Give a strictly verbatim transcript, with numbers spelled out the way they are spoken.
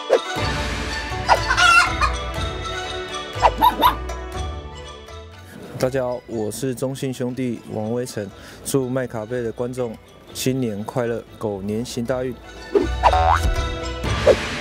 大家好，我是中信兄弟王威成，祝麦卡贝的观众新年快乐，狗年行大运。